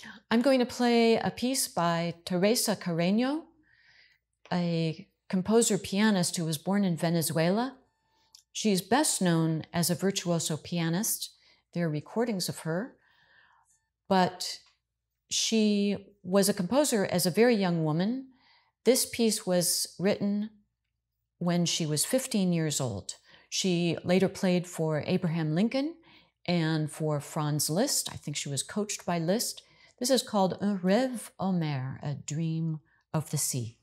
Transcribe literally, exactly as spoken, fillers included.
I'm going to play a piece by Teresa Carreño, a composer pianist who was born in Venezuela. She's best known as a virtuoso pianist. There are recordings of her, but she was a composer as a very young woman. This piece was written when she was fifteen years old. She later played for Abraham Lincoln and for Franz Liszt. I think she was coached by Liszt. This is called Un rêve en mer, a dream of the sea.